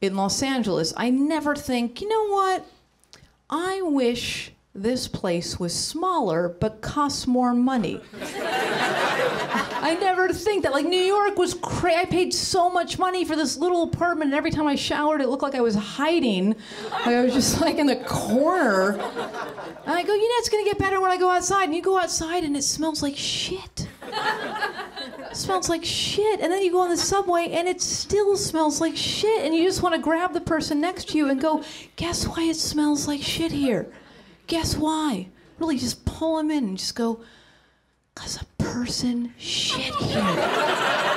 in Los Angeles, I never think, you know what? I wish this place was smaller but costs more money. I never think that. Like, New York was crazy. I paid so much money for this little apartment, and every time I showered, it looked like I was hiding. Like I was just like in the corner. And I go, you know, it's gonna get better when I go outside. And you go outside, and it smells like shit. It smells like shit. And then you go on the subway, and it still smells like shit. And you just want to grab the person next to you and go, guess why it smells like shit here? Guess why? Really just pull them in and just go, 'cause a person shit here.